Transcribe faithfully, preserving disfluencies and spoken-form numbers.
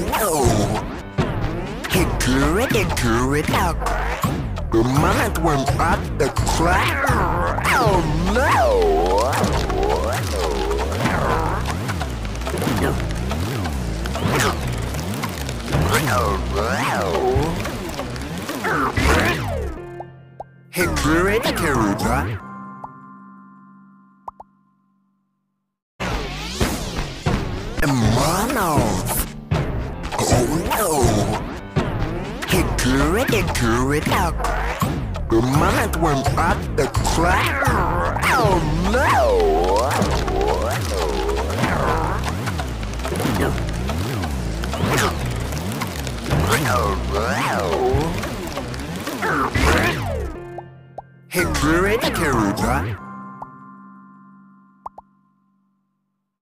no! Hickory, dickory, dock. The mallet went up the crack. Oh no! No. Oh no! Hickory, dickory, dock. Monos! Oh no! Hickory, dickory, dock. The mallet went up the crack. Oh no! No. Oh no! Hickory, dickory, dock.